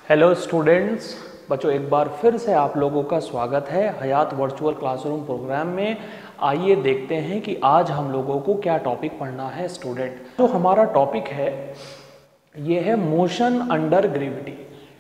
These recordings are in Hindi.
हेलो स्टूडेंट्स, बच्चों एक बार फिर से आप लोगों का स्वागत है हयात वर्चुअल क्लासरूम प्रोग्राम में। आइए देखते हैं कि आज हम लोगों को क्या टॉपिक पढ़ना है स्टूडेंट। तो हमारा टॉपिक है ये है motion under gravity.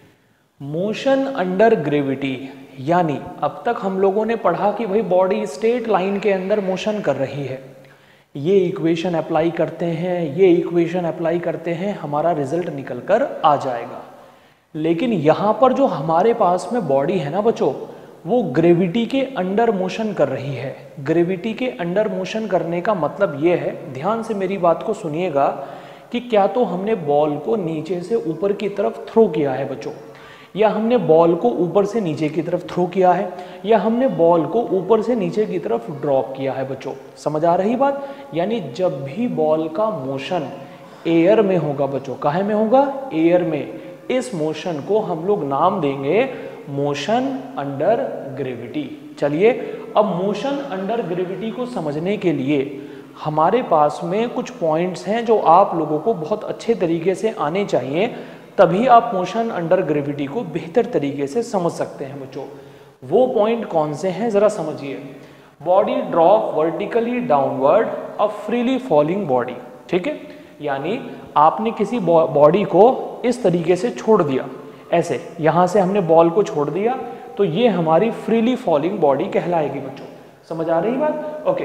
Motion under gravity यानी अब तक हम लोगों ने पढ़ा कि भाई बॉडी स्ट्रेट लाइन के अंदर मोशन कर रही है, ये इक्वेशन अप्लाई करते हैं, ये इक्वेशन अप्लाई करते हैं, हमारा रिजल्ट निकल कर आ जाएगा। लेकिन यहाँ पर जो हमारे पास में बॉडी है ना बच्चों, वो ग्रेविटी के अंडर मोशन कर रही है। ग्रेविटी के अंडर मोशन करने का मतलब ये है, ध्यान से मेरी बात को सुनिएगा, कि क्या तो हमने बॉल को नीचे से ऊपर की तरफ थ्रो किया है बच्चों, या हमने बॉल को ऊपर से नीचे की तरफ थ्रो किया है, या हमने बॉल को ऊपर से नीचे की तरफ ड्रॉप किया है बच्चों। समझ आ रही बात? यानी जब भी बॉल का मोशन एयर में होगा बच्चों, काहे में होगा? एयर में। इस मोशन को हम लोग नाम देंगे मोशन अंडर ग्रेविटी। चलिए अब मोशन अंडर ग्रेविटी को समझने के लिए हमारे पास में कुछ पॉइंट्स हैं जो आप लोगों को बहुत अच्छे तरीके से आने चाहिए, तभी आप मोशन अंडर ग्रेविटी को बेहतर तरीके से समझ सकते हैं बच्चों। वो पॉइंट कौन से हैं जरा समझिए। Body drop vertically downward a freely falling body, ठीक है, यानी आपने किसी बॉडी को इस तरीके से छोड़ दिया, ऐसे यहां से हमने बॉल को छोड़ दिया, तो ये हमारी फ्रीली फॉलिंग बॉडी कहलाएगी बच्चों। समझ आ रही बात? Okay.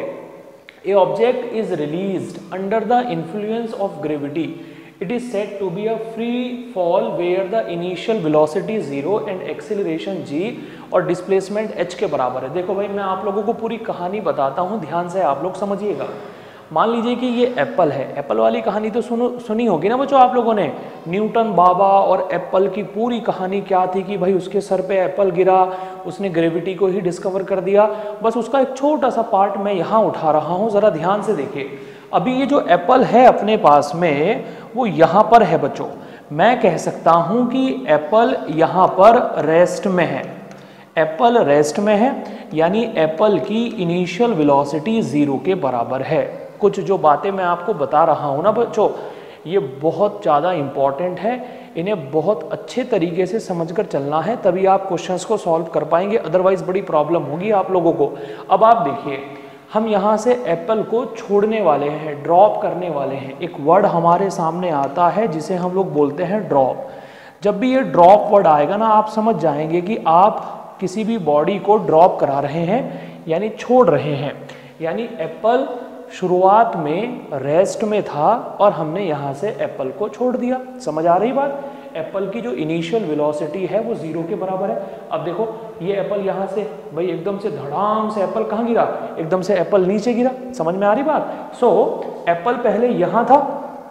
A object is released under the influence of gravity, it is said to be a free fall where the initial velocity 0 and acceleration g और डिस्प्लेसमेंट h के बराबर है। देखो भाई, मैं आप लोगों को पूरी कहानी बताता हूं, ध्यान से आप लोग समझिएगा। मान लीजिए कि ये एप्पल है। एप्पल वाली कहानी तो सुनी होगी ना बच्चों आप लोगों ने। न्यूटन बाबा और एप्पल की पूरी कहानी क्या थी कि भाई उसके सर पे एप्पल गिरा, उसने ग्रेविटी को ही डिस्कवर कर दिया। बस उसका एक छोटा सा पार्ट मैं यहाँ उठा रहा हूँ, जरा ध्यान से देखिए। अभी ये जो एप्पल है अपने पास में, वो यहाँ पर है बच्चों। मैं कह सकता हूँ कि एप्पल यहाँ पर रेस्ट में है। एप्पल रेस्ट में है, यानी एप्पल की इनिशियल वेलोसिटी 0 के बराबर है। कुछ जो बातें मैं आपको बता रहा हूँ ना बच्चों, ये बहुत ज़्यादा इम्पॉर्टेंट है, इन्हें बहुत अच्छे तरीके से समझकर चलना है, तभी आप क्वेश्चंस को सॉल्व कर पाएंगे, अदरवाइज बड़ी प्रॉब्लम होगी आप लोगों को। अब आप देखिए, हम यहाँ से एप्पल को छोड़ने वाले हैं, ड्रॉप करने वाले हैं। एक वर्ड हमारे सामने आता है जिसे हम लोग बोलते हैं ड्रॉप। जब भी ये ड्रॉप वर्ड आएगा ना, आप समझ जाएंगे कि आप किसी भी बॉडी को ड्रॉप करा रहे हैं, यानी छोड़ रहे हैं। यानी एप्पल शुरुआत में रेस्ट में था और हमने यहाँ से एप्पल को छोड़ दिया। समझ आ रही बात? एप्पल की जो इनिशियल वेलोसिटी है वो 0 के बराबर है। अब देखो, ये एप्पल यहाँ से भाई एकदम से धड़ाम से एप्पल कहाँ गिरा? एकदम से एप्पल नीचे गिरा। समझ में आ रही बात? सो एप्पल पहले यहाँ था,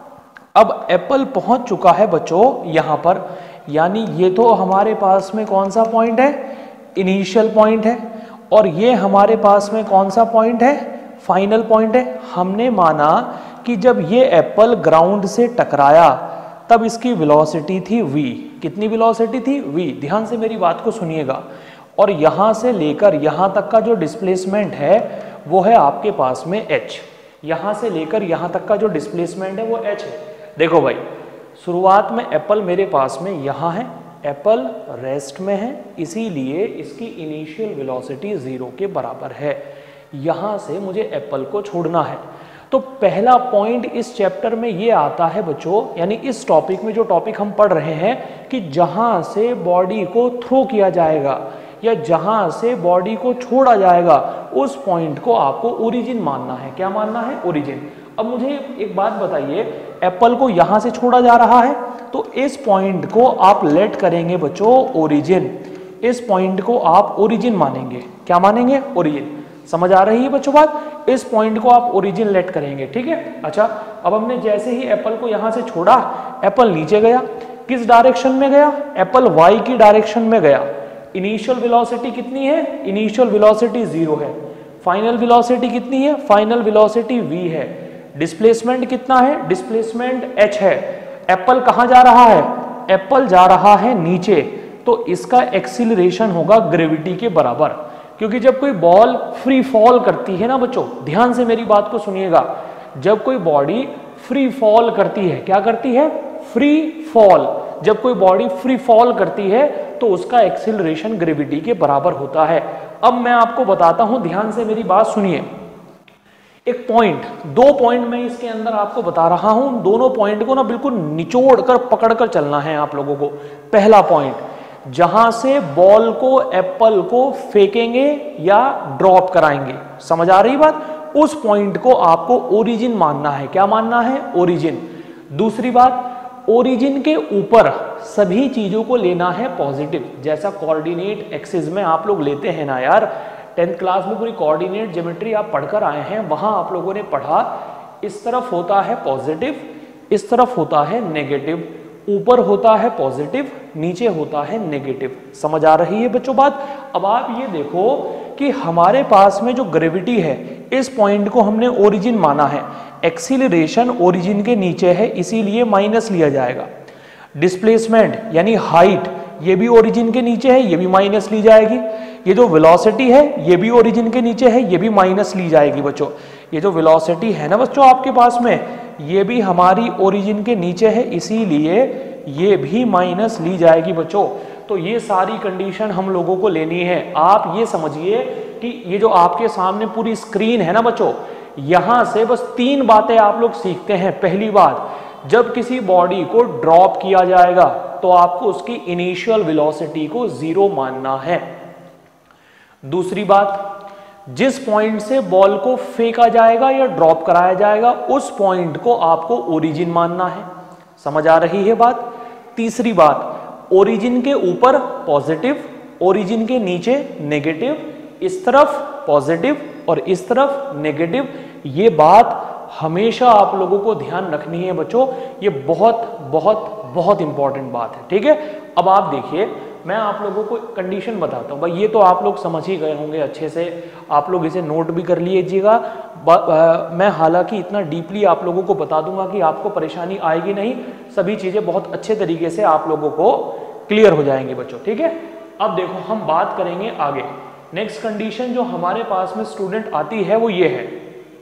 अब एप्पल पहुँच चुका है बच्चों यहाँ पर, यानी ये तो हमारे पास में कौन सा पॉइंट है? इनिशियल पॉइंट है। और ये हमारे पास में कौन सा पॉइंट है? फाइनल पॉइंट है। हमने माना कि जब ये एप्पल ग्राउंड से टकराया तब इसकी वेलोसिटी थी v। कितनी वेलोसिटी थी? v। ध्यान से मेरी बात को सुनिएगा। और यहाँ से लेकर यहाँ तक का जो डिस्प्लेसमेंट है वो है आपके पास में h। यहाँ से लेकर यहाँ तक का जो डिस्प्लेसमेंट है वो h है। देखो भाई, शुरुआत में एप्पल मेरे पास में यहाँ है, एप्पल रेस्ट में है, इसीलिए इसकी इनिशियल वेलोसिटी 0 के बराबर है। यहाँ से मुझे एप्पल को छोड़ना है। तो पहला पॉइंट इस चैप्टर में ये आता है बच्चों, यानी इस टॉपिक में जो टॉपिक हम पढ़ रहे हैं, कि जहाँ से बॉडी को थ्रो किया जाएगा या जहाँ से बॉडी को छोड़ा जाएगा, उस पॉइंट को आपको ओरिजिन मानना है। क्या मानना है? ओरिजिन। अब मुझे एक बात बताइए, एप्पल को यहाँ से छोड़ा जा रहा है, तो इस पॉइंट को आप लेट करेंगे बच्चों ओरिजिन। इस पॉइंट को आप ओरिजिन मानेंगे। क्या मानेंगे? ओरिजिन। समझ आ रही है बच्चों बात? इस पॉइंट को आप ओरिजिन लेट करेंगे, ठीक है। अच्छा, अब हमने जैसे ही एप्पल को यहां से छोड़ा, एप्पल नीचे गया। किस डायरेक्शन में गया? एप्पल वाई की डायरेक्शन में गया। इनिशियल वेलोसिटी कितनी है? इनिशियल वेलोसिटी 0 है। फाइनल वेलोसिटी कितनी है? फाइनल वेलोसिटी v है। डिस्प्लेसमेंट कितना है? डिस्प्लेसमेंट h है। एप्पल कहां जा रहा है? एप्पल जा रहा है नीचे, तो इसका एक्सीलरेशन होगा ग्रेविटी के बराबर। क्योंकि जब कोई बॉल फ्री फॉल करती है ना बच्चों, ध्यान से मेरी बात को सुनिएगा, जब कोई बॉडी फ्री फॉल करती है, क्या करती है? फ्री फॉल, जब कोई बॉडी फ्री फॉल करती है तो उसका एक्सीलरेशन ग्रेविटी के बराबर होता है। अब मैं आपको बताता हूं, ध्यान से मेरी बात सुनिए। एक पॉइंट, दो पॉइंट मैं इसके अंदर आपको बता रहा हूं, दोनों पॉइंट को ना बिल्कुल निचोड़ कर पकड़ कर चलना है आप लोगों को। पहला पॉइंट, जहां से बॉल को, एप्पल को फेंकेंगे या ड्रॉप कराएंगे, समझ आ रही बात, उस पॉइंट को आपको ओरिजिन मानना है। क्या मानना है? ओरिजिन। दूसरी बात, ओरिजिन के ऊपर सभी चीजों को लेना है पॉजिटिव, जैसा कोऑर्डिनेट एक्सिस में आप लोग लेते हैं ना यार, 10th क्लास में पूरी कोऑर्डिनेट ज्योमेट्री आप पढ़कर आए हैं, वहां आप लोगों ने पढ़ा इस तरफ होता है पॉजिटिव, इस तरफ होता है नेगेटिव, ऊपर होता है पॉजिटिव, नीचे होता है नेगेटिव। समझ आ रही है बच्चों बात? अब आप ये देखो कि हमारे पास में जो ग्रेविटी है, इस पॉइंट को हमने ओरिजिन माना है, एक्सीलरेशन ओरिजिन के नीचे है इसीलिए माइनस लिया जाएगा। डिस्प्लेसमेंट यानी हाइट, ये भी ओरिजिन के नीचे है, ये भी माइनस ली जाएगी। ये जो वेलोसिटी है ये भी ओरिजिन के नीचे है, ये भी माइनस ली जाएगी बच्चों। ये जो वेलोसिटी है ना बच्चों आपके पास में, ये भी हमारी ओरिजिन के नीचे है इसीलिए ये भी माइनस ली जाएगी बच्चों। तो ये सारी कंडीशन हम लोगों को लेनी है। आप ये समझिए कि ये जो आपके सामने पूरी स्क्रीन है ना बच्चों, यहां से बस 3 बातें आप लोग सीखते हैं। पहली बात, जब किसी बॉडी को ड्रॉप किया जाएगा तो आपको उसकी इनिशियल वेलोसिटी को 0 मानना है। दूसरी बात, जिस पॉइंट से बॉल को फेंका जाएगा या ड्रॉप कराया जाएगा उस पॉइंट को आपको ओरिजिन मानना है। समझ आ रही है बात? तीसरी बात, ओरिजिन के ऊपर पॉजिटिव, ओरिजिन के नीचे नेगेटिव, इस तरफ पॉजिटिव और इस तरफ नेगेटिव। ये बात हमेशा आप लोगों को ध्यान रखनी है बच्चों, ये बहुत बहुत बहुत इंपॉर्टेंट बात है। ठीक है, अब आप देखिए, मैं आप लोगों को कंडीशन बताता हूँ भाई, ये तो आप लोग समझ ही गए होंगे अच्छे से, आप लोग इसे नोट भी कर लीजिएगा। मैं हालांकि इतना डीपली आप लोगों को बता दूंगा कि आपको परेशानी आएगी नहीं, सभी चीज़ें बहुत अच्छे तरीके से आप लोगों को क्लियर हो जाएंगी बच्चों। ठीक है, अब देखो हम बात करेंगे आगे। नेक्स्ट कंडीशन जो हमारे पास में स्टूडेंट आती है वो ये है,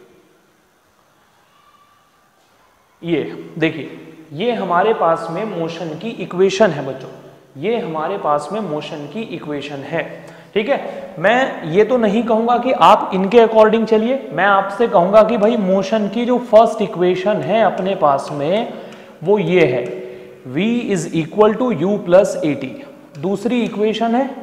ये देखिए, ये हमारे पास में मोशन की इक्वेशन है बच्चों, ये हमारे पास में मोशन की इक्वेशन है। ठीक है, मैं ये तो नहीं कहूंगा कि आप इनके अकॉर्डिंग चलिए, मैं आपसे कहूंगा कि भाई मोशन की जो फर्स्ट इक्वेशन है अपने पास में वो ये है, v is equal to u plus a t. दूसरी इक्वेशन है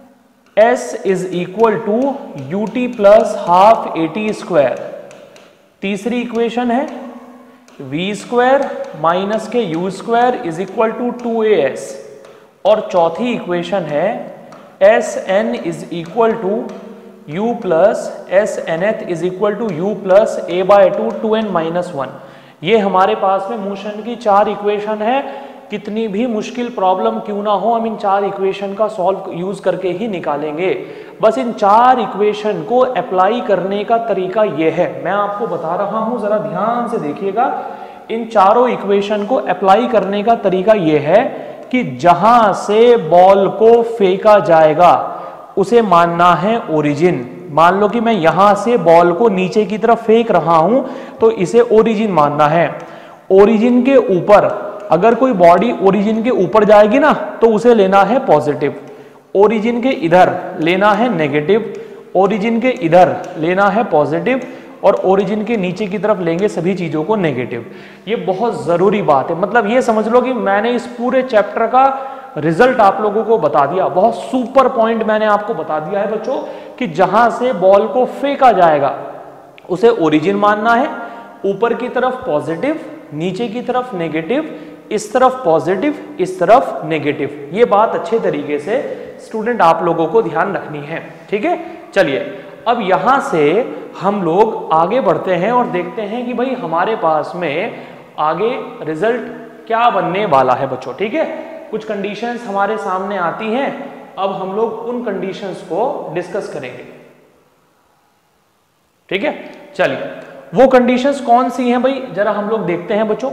s is equal to u t plus half a t square. तीसरी इक्वेशन है v स्क्वायर माइनस के u square is equal to 2as। और चौथी इक्वेशन है s n is equal to u plus s nth is equal to u plus a by two 2n minus 1। ये हमारे पास में मोशन की 4 इक्वेशन है। कितनी भी मुश्किल प्रॉब्लम क्यों ना हो, हम इन 4 इक्वेशन का सॉल्व यूज करके ही निकालेंगे। बस इन 4 इक्वेशन को अप्लाई करने का तरीका ये है, मैं आपको बता रहा हूं, जरा ध्यान से देखिएगा। इन चारों इक्वेशन को अप्लाई करने का तरीका ये है कि जहां से बॉल को फेंका जाएगा उसे मानना है ओरिजिन। मान लो कि मैं यहां से बॉल को नीचे की तरफ फेंक रहा हूं तो इसे ओरिजिन मानना है। ओरिजिन के ऊपर अगर कोई बॉडी ओरिजिन के ऊपर जाएगी ना तो उसे लेना है पॉजिटिव, ओरिजिन के इधर लेना है नेगेटिव, ओरिजिन के इधर लेना है पॉजिटिव और ओरिजिन के नीचे की तरफ लेंगे सभी चीजों को नेगेटिव। ये बहुत जरूरी बात है, मतलब ये समझ लो कि मैंने इस पूरे चैप्टर का रिजल्ट आप लोगों को बता दिया। बहुत सुपर पॉइंट मैंने आपको बता दिया है बच्चों कि जहां से बॉल को फेंका जाएगा उसे ओरिजिन मानना है, ऊपर की तरफ पॉजिटिव, नीचे की तरफ नेगेटिव, इस तरफ पॉजिटिव, इस तरफ नेगेटिव। ये बात अच्छे तरीके से स्टूडेंट आप लोगों को ध्यान रखनी है। ठीक है, चलिए अब यहां से हम लोग आगे बढ़ते हैं और देखते हैं कि भाई हमारे पास में आगे रिजल्ट क्या बनने वाला है बच्चों। ठीक है, कुछ कंडीशंस हमारे सामने आती हैं, अब हम लोग उन कंडीशंस को डिस्कस करेंगे। ठीक है, चलिए वो कंडीशंस कौन सी हैं भाई, जरा हम लोग देखते हैं बच्चों।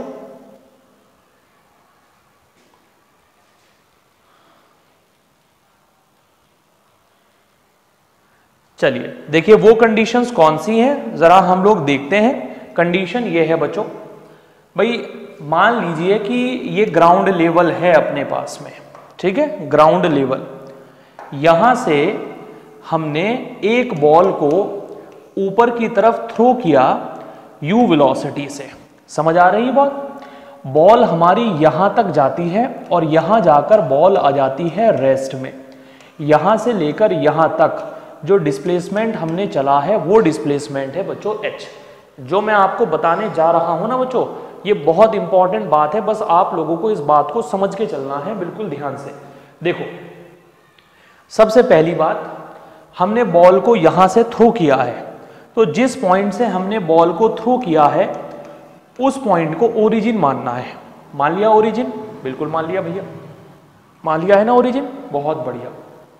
चलिए देखिए वो कंडीशंस कौन सी हैं, जरा हम लोग देखते हैं। कंडीशन ये है बच्चों, भाई मान लीजिए कि ये ग्राउंड लेवल है अपने पास में, ठीक है, ग्राउंड लेवल। यहां से हमने एक बॉल को ऊपर की तरफ थ्रो किया u वेलोसिटी से, समझ आ रही बात? बॉल हमारी यहां तक जाती है और यहां जाकर बॉल आ जाती है रेस्ट में। यहां से लेकर यहां तक जो डिस्प्लेसमेंट हमने चला है वो डिस्प्लेसमेंट है बच्चों h। जो मैं आपको बताने जा रहा हूं ना बच्चों, ये बहुत इंपॉर्टेंट बात है, बस आप लोगों को इस बात को समझ के चलना है बिल्कुल ध्यान से। देखो, सबसे पहली बात, हमने बॉल को यहां से थ्रो किया है, तो जिस पॉइंट से हमने बॉल को थ्रो किया है उस पॉइंट को ओरिजिन मानना है। मान लिया ओरिजिन? बिल्कुल मान लिया भैया, मान लिया है ना ओरिजिन, बहुत बढ़िया।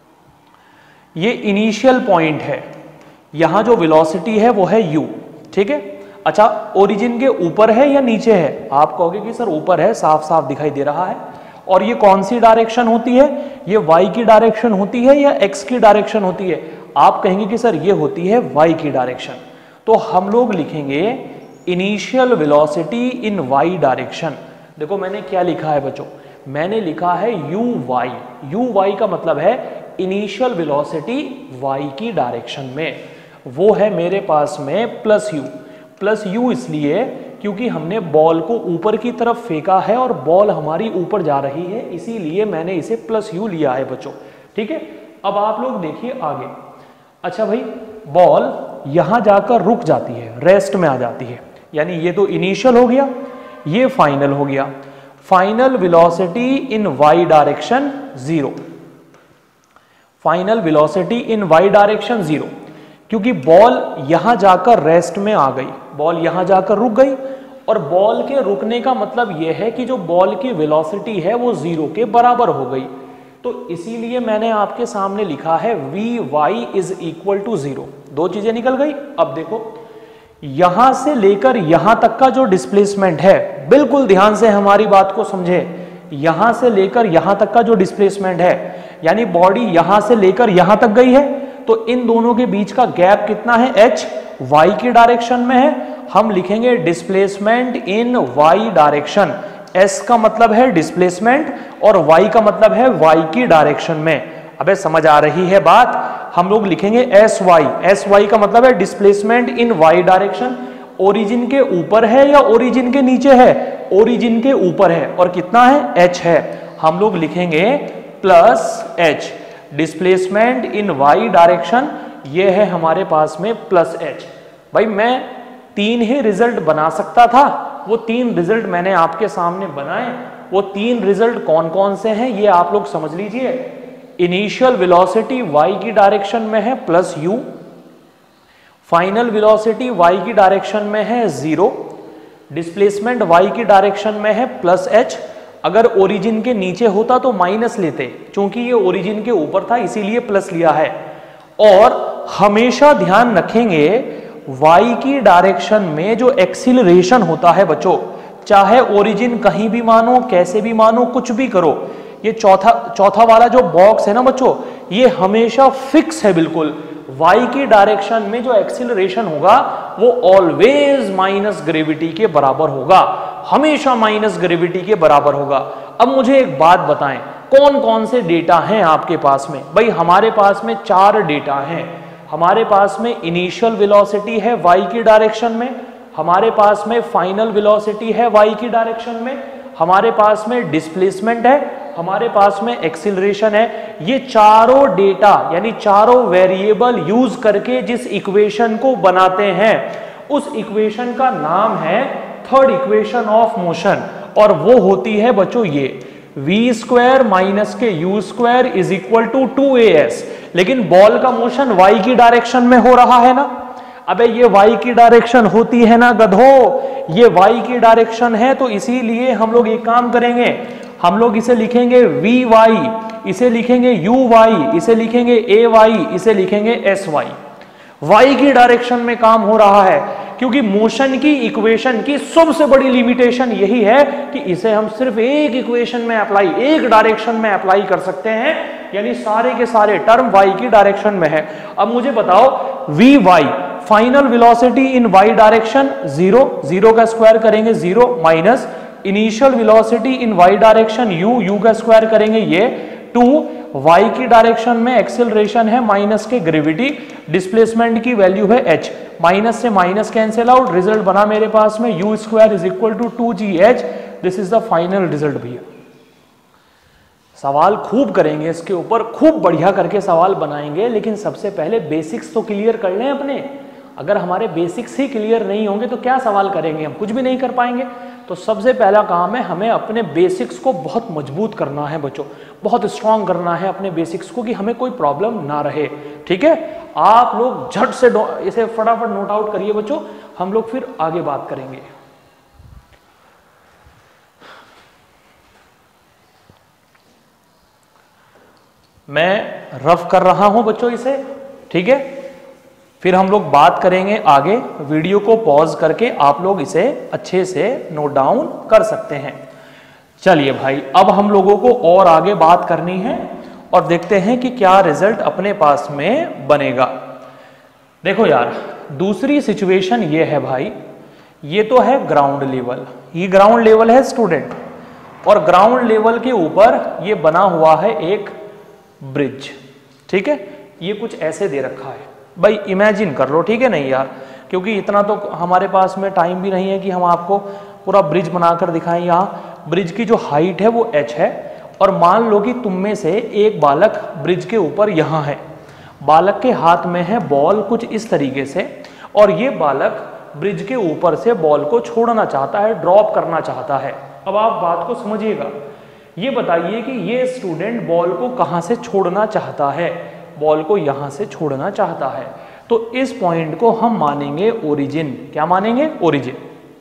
ये इनिशियल पॉइंट है, यहां जो वेलोसिटी है वो है u, ठीक है। अच्छा, ओरिजिन के ऊपर है या नीचे है? आप कहोगे कि सर ऊपर है, साफ साफ दिखाई दे रहा है। और ये कौन सी डायरेक्शन होती है? ये y की डायरेक्शन होती है या x की डायरेक्शन होती है? आप कहेंगे कि सर ये होती है y की डायरेक्शन। तो हम लोग लिखेंगे initial velocity in y direction. देखो मैंने क्या लिखा है बच्चों, मैंने लिखा है uy। uy का मतलब है इनिशियल वेलोसिटी y की डायरेक्शन में, वो है मेरे पास में प्लस u। प्लस u इसलिए क्योंकि हमने बॉल को ऊपर की तरफ फेंका है और बॉल हमारी ऊपर जा रही है, इसीलिए मैंने इसे प्लस u लिया है बच्चों, ठीक है। अब आप लोग देखिए आगे। अच्छा भाई, बॉल यहां जाकर रुक जाती है, रेस्ट में आ जाती है, यानी ये तो इनिशियल हो गया, ये फाइनल हो गया। Final velocity in y direction 0। Final velocity in y direction 0, क्योंकि बॉल यहां जाकर रेस्ट में आ गई, बॉल यहां जाकर रुक गई। और बॉल के रुकने का मतलब यह है कि जो बॉल की वेलोसिटी है वो 0 के बराबर हो गई। तो इसीलिए मैंने आपके सामने लिखा है Vy इज इक्वल टू 0। दो चीजें निकल गई। अब देखो, यहां से लेकर यहां तक का जो डिस्प्लेसमेंट है, बिल्कुल ध्यान से हमारी बात को समझे, यहां से लेकर यहां तक का जो डिस्प्लेसमेंट है, यानी बॉडी यहां से लेकर यहां तक गई है, तो इन दोनों के बीच का गैप कितना है? h, y की डायरेक्शन में है। हम लिखेंगे displacement in y direction. s का मतलब है डिस्प्लेसमेंट और y का मतलब है y की डायरेक्शन में। अबे समझ आ रही है बात? हम लोग लिखेंगे sy। sy का मतलब है displacement in y direction. Origin के ऊपर है या ओरिजिन के नीचे है? ओरिजिन के ऊपर है, और कितना है? h है। हम लोग लिखेंगे plus h। Displacement in y direction ये है हमारे पास में प्लस h। भाई मैं 3 ही रिजल्ट बना सकता था, वो 3 रिजल्ट मैंने आपके सामने बनाए। वो 3 रिजल्ट कौन कौन से हैं ये आप लोग समझ लीजिए। इनिशियल वेलोसिटी y की डायरेक्शन में है plus u, final velocity y की डायरेक्शन में है 0, डिस्प्लेसमेंट y की डायरेक्शन में है प्लस h। अगर ओरिजिन के नीचे होता तो माइनस लेते, क्योंकि ये ओरिजिन के ऊपर था इसीलिए प्लस लिया है। और हमेशा ध्यान रखेंगे y की डायरेक्शन में जो एक्सीलरेशन होता है बच्चों, चाहे ओरिजिन कहीं भी मानो, कैसे भी मानो, कुछ भी करो, ये चौथा वाला जो बॉक्स है ना बच्चों, ये हमेशा फिक्स है बिल्कुल। y की डायरेक्शन में जो एक्सीलरेशन होगा वो ऑलवेज माइनस ग्रेविटी के बराबर होगा, हमेशा माइनस ग्रेविटी के बराबर होगा। अब मुझे एक बात बताएं, कौन कौन से डेटा हैं आपके पास में? भाई हमारे पास में 4 डेटा हैं। हमारे पास में इनिशियल वेलोसिटी है y की डायरेक्शन में, हमारे पास में फाइनल वेलोसिटी है y की डायरेक्शन में, हमारे पास में डिस्प्लेसमेंट है, हमारे पास में एक्सीलरेशन है। ये चारों डेटा यानी चारों वेरिएबल यूज करके जिस इक्वेशन को बनाते हैं उस इक्वेशन का नाम है थर्ड इक्वेशन ऑफ मोशन, और वो होती है बच्चों ये v² माइनस के u² is equal to 2as। लेकिन बॉल का मोशन y की डायरेक्शन में हो रहा है ना। अबे ये y की डायरेक्शन होती है ना गधो, ये y की डायरेक्शन है, तो इसीलिए हम लोग एक काम करेंगे, हम लोग इसे लिखेंगे vy, इसे लिखेंगे uy, इसे लिखेंगे ay, इसे लिखेंगे sy। y की डायरेक्शन में काम हो रहा है, क्योंकि मोशन की इक्वेशन की सबसे बड़ी लिमिटेशन यही है कि इसे हम सिर्फ एक इक्वेशन में अप्लाई, एक डायरेक्शन में अप्लाई कर सकते हैं, यानी सारे के सारे टर्म y की डायरेक्शन में है। अब मुझे बताओ vy final velocity in y direction 0, 0 का स्क्वायर करेंगे 0 minus initial velocity in y direction u, u का स्क्वायर करेंगे ये 2, y की डायरेक्शन में एक्सेलरेशन है माइनस के ग्रेविटी, डिस्प्लेसमेंट की वैल्यू है h, माइनस से माइनस कैंसिल आउट, रिजल्ट बना मेरे पास में u square is equal to 2gh। This is the final result भैया। सवाल खूब करेंगे इसके ऊपर, खूब बढ़िया करके सवाल बनाएंगे, लेकिन सबसे पहले बेसिक्स तो क्लियर कर लें अपने। अगर हमारे बेसिक्स ही क्लियर नहीं होंगे तो क्या सवाल करेंगे, हम कुछ भी नहीं कर पाएंगे। तो सबसे पहला काम है हमें अपने बेसिक्स को बहुत मजबूत करना है बच्चों, बहुत स्ट्रांग करना है अपने बेसिक्स को कि हमें कोई प्रॉब्लम ना रहे। ठीक है, आप लोग झट से इसे फटाफट नोट आउट करिए बच्चों, हम लोग फिर आगे बात करेंगे। मैं रफ कर रहा हूं बच्चों इसे, ठीक है, फिर हम लोग बात करेंगे आगे। वीडियो को पॉज करके आप लोग इसे अच्छे से नोट डाउन कर सकते हैं। चलिए भाई, अब हम लोगों को और आगे बात करनी है और देखते हैं कि क्या रिजल्ट अपने पास में बनेगा। देखो यार, दूसरी सिचुएशन ये है भाई, ये तो है ग्राउंड लेवल, ये ग्राउंड लेवल है स्टूडेंट, और ग्राउंड लेवल के ऊपर ये बना हुआ है एक ब्रिज। ठीक है, ये कुछ ऐसे दे रखा है भाई, इमेजिन कर लो, ठीक है नहीं यार, क्योंकि इतना तो हमारे पास में टाइम भी नहीं है कि हम आपको पूरा ब्रिज बनाकर दिखाएं। यहाँ ब्रिज की जो हाइट है वो h है, और मान लो कि तुम में से एक बालक ब्रिज के ऊपर यहाँ है, बालक के हाथ में है बॉल कुछ इस तरीके से, और ये बालक ब्रिज के ऊपर से बॉल को छोड़ना चाहता है, ड्रॉप करना चाहता है। अब आप बात को समझिएगा, ये बताइए कि ये स्टूडेंट बॉल को कहाँ से छोड़ना चाहता है, बॉल को यहां से छोड़ना चाहता है। तो इस पॉइंट को हम मानेंगे ओरिजिन। क्या मानेंगे? ओरिजिन।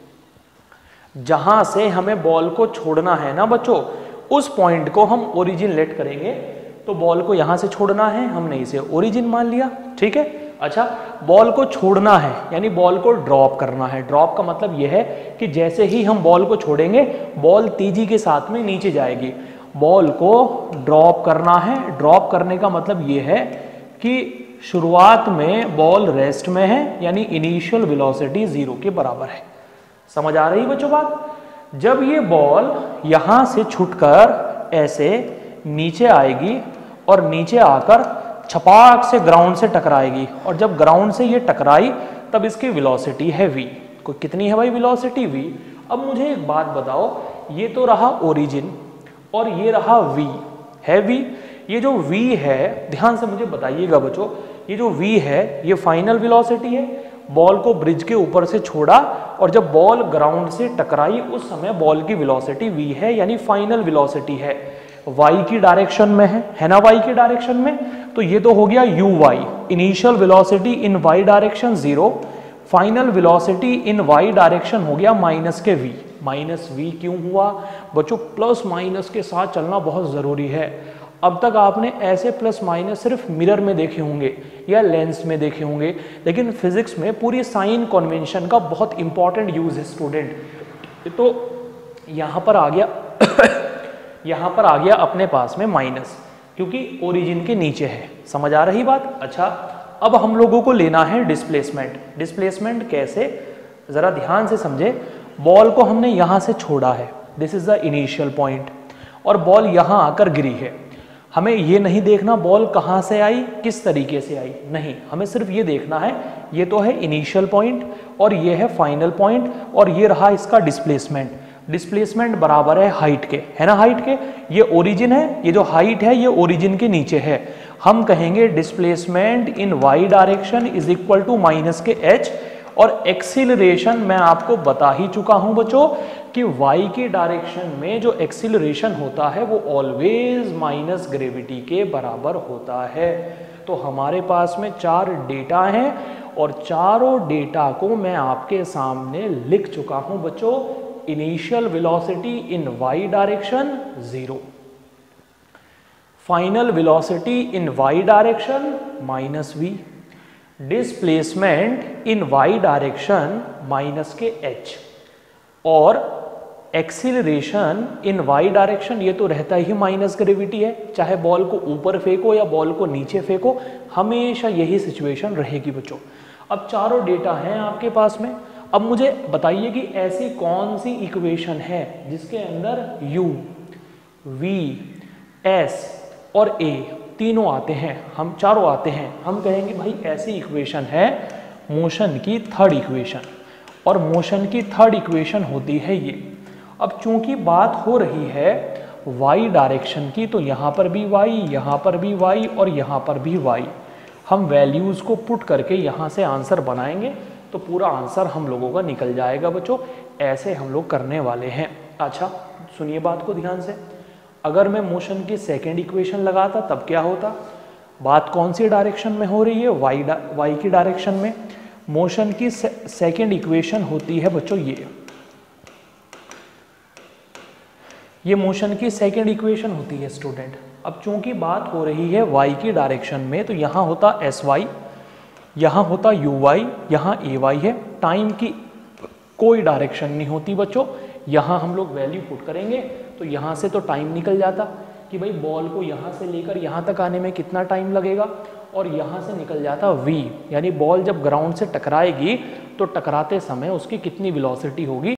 जहां से हमें बॉल को छोड़ना है ना बच्चों, उस पॉइंट को हम ओरिजिन लेट करेंगे। तो बॉल को यहां से छोड़ना है, हमने इसे ओरिजिन मान लिया। ठीक है, अच्छा, बॉल को छोड़ना है यानी बॉल को ड्रॉप करना है। ड्रॉप का मतलब यह है कि जैसे ही हम बॉल को छोड़ेंगे, बॉल तेजी के साथ में नीचे जाएगी। बॉल को ड्रॉप करना है। ड्रॉप करने का मतलब ये है कि शुरुआत में बॉल रेस्ट में है, यानी इनिशियल वेलोसिटी 0 के बराबर है। समझ आ रही बच्चों बात? जब ये बॉल यहां से छूटकर ऐसे नीचे आएगी और नीचे आकर छपाक से ग्राउंड से टकराएगी, और जब ग्राउंड से ये टकराई तब इसकी वेलोसिटी है v। को कितनी है भाई वेलोसिटी? v। अब मुझे एक बात बताओ, ये तो रहा ओरिजिन और ये रहा v है v। ये जो v है, ध्यान से मुझे बताइएगा बच्चों, ये जो v है ये फाइनल वेलोसिटी है। बॉल को ब्रिज के ऊपर से छोड़ा और जब बॉल ग्राउंड से टकराई उस समय बॉल की वेलोसिटी v है, यानी फाइनल वेलोसिटी है। y की डायरेक्शन में है ना, y की डायरेक्शन में, तो ये तो हो गया uy, initial velocity in y direction 0, final velocity in y direction हो गया माइनस के v। माइनस v क्यों हुआ बच्चों? प्लस माइनस के साथ चलना बहुत जरूरी है। अब तक आपने ऐसे प्लस माइनस सिर्फ मिरर में देखे होंगे या लेंस में देखे होंगे, लेकिन फिजिक्स में पूरी साइन कन्वेंशन का बहुत इंपॉर्टेंट यूज है स्टूडेंट। तो यहाँ पर आ गया यहाँ पर आ गया अपने पास में माइनस, क्योंकि ओरिजिन के नीचे है। समझ आ रही बात? अच्छा, अब हम लोगों को लेना है डिस्प्लेसमेंट। डिस्प्लेसमेंट कैसे, जरा ध्यान से समझे। बॉल को हमने यहाँ से छोड़ा है, this is the initial point, और बॉल यहाँ आकर गिरी है। हमें ये नहीं देखना बॉल कहाँ से आई, किस तरीके से आई, नहीं, हमें सिर्फ ये देखना है ये तो है इनिशियल पॉइंट और ये है फाइनल पॉइंट, और ये रहा इसका डिस्प्लेसमेंट। डिस्प्लेसमेंट बराबर है हाइट के, है ना, हाइट के। ये ओरिजिन है, ये जो हाइट है ये ओरिजिन के नीचे है। हम कहेंगे displacement in y direction is equal to minus के h, और एक्सीलरेशन मैं आपको बता ही चुका हूं बच्चों कि y की डायरेक्शन में जो एक्सीलरेशन होता है वो ऑलवेज माइनस ग्रेविटी के बराबर होता है। तो हमारे पास में 4 डेटा हैं और चारों डेटा को मैं आपके सामने लिख चुका हूं बच्चों। Initial velocity in y direction 0, final velocity in y direction minus v, displacement in y direction minus के h, और एक्सीलरेशन इन y डायरेक्शन ये तो रहता ही माइनस ग्रेविटी है। चाहे बॉल को ऊपर फेंको या बॉल को नीचे फेंको, हमेशा यही सिचुएशन रहेगी बच्चों। अब चारों डेटा हैं आपके पास में। अब मुझे बताइए कि ऐसी कौन सी इक्वेशन है जिसके अंदर u, v, s और a तीनों आते हैं, हम चारों आते हैं। हम कहेंगे भाई ऐसी इक्वेशन है मोशन की थर्ड इक्वेशन, और मोशन की थर्ड इक्वेशन होती है ये। अब चूंकि बात हो रही है y डायरेक्शन की, तो यहाँ पर भी y, यहाँ पर भी y और यहाँ पर भी y। हम वैल्यूज़ को पुट करके यहाँ से आंसर बनाएंगे तो पूरा आंसर हम लोगों का निकल जाएगा बच्चों। ऐसे हम लोग करने वाले हैं। अच्छा सुनिए बात को ध्यान से, अगर मैं मोशन की सेकेंड इक्वेशन लगाता तब क्या होता? बात कौन सी डायरेक्शन में हो रही है? y की डायरेक्शन में। मोशन की सेकेंड इक्वेशन होती है बच्चों ये मोशन की सेकेंड इक्वेशन होती है स्टूडेंट। अब चूंकि बात हो रही है y की डायरेक्शन में, तो यहाँ होता sy, यहाँ होता uy, यहाँ ay है। टाइम की कोई डायरेक्शन नहीं होती बच्चों। यहाँ हम लोग वैल्यू पुट करेंगे तो यहाँ से तो टाइम निकल जाता कि भाई बॉल को यहाँ से लेकर यहाँ तक आने में कितना टाइम लगेगा, और यहाँ से निकल जाता v, यानी बॉल जब ग्राउंड से टकराएगी तो टकराते समय उसकी कितनी वेलोसिटी होगी